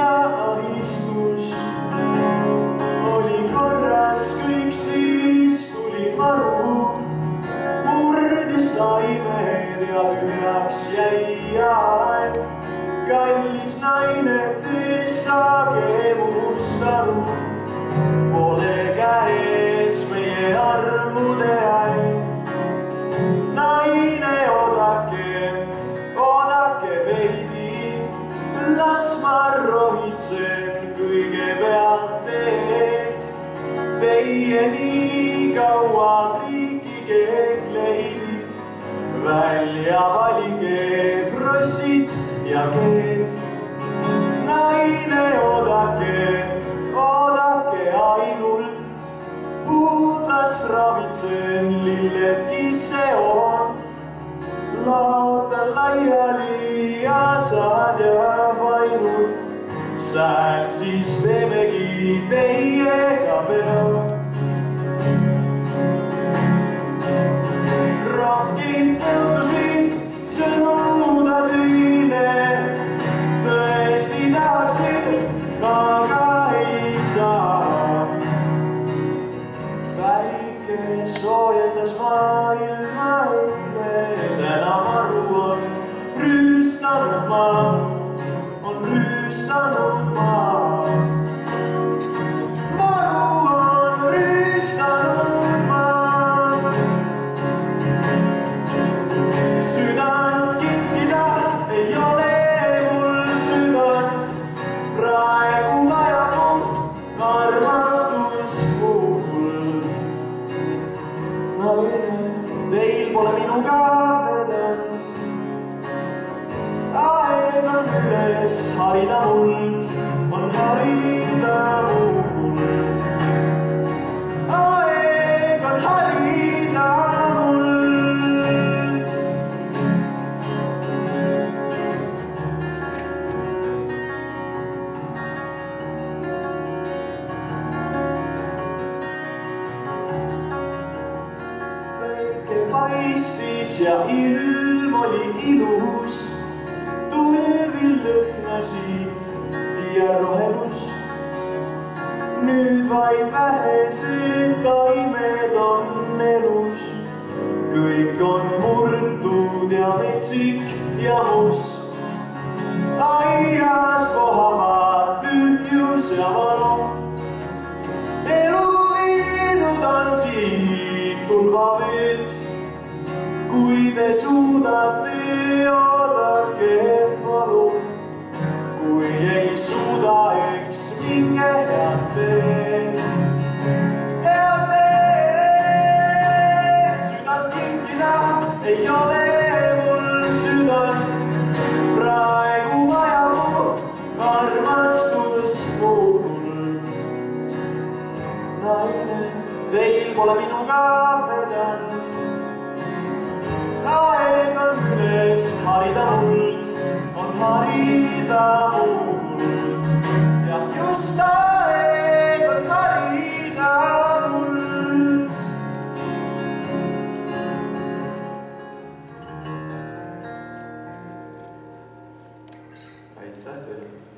ja ahistus. Oli korras kõik, siis tuli maru, murdis laimed ja tühjaks jäi aed. Kallis naine, tee saage must aru, pole käes meie armude aeg. Naine, oodake veidi, las ma rohitsen kõigepealt teed. Teie nii kaua triikige kleidid, välja valige brossid ja keed. Naine, oodake ainult, puudlas ravitsen, lilledki seon. Laotan laiali ja saad jääb ainult, sääl siis teemegi teiega peo. Rohkeid tõutusin sõnuda teile, tõesti tahaksin, aga ei saa. Päike soojendas maailma eile, täna maru on rüüstanud maa. Maru on rüüstanud maa. Südant kinkida ei ole mul südant, praegu vajab armastust muld. Naine, teil pole minuga vedanud, aeg on üles harida muld, on harida muld. Aeg on harida muld. Päike paistis ja ilm oli ilus, tulvil lõhnasid ja rohelust. Nüüd vaid vähesed taimed on elus, kõik on murtud ja metsik ja must. Aias vohavad tühjus ja valu, elu viinud on siit tulvaveed. Kui te suudate, oodake palun, kui ei suuda, eks minge head teed. Head teed, südant kinkida ei ole mul südant, praegu vajab armastust muld. Naine, teil pole minuga vedanud, aeg on üles harida muld, on harida muld. Ja just aeg on harida muld. Aitäh teile!